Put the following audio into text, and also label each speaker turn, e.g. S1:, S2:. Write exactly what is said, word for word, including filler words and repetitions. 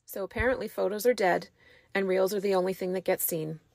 S1: So apparently photos are dead and reels are the only thing that gets seen.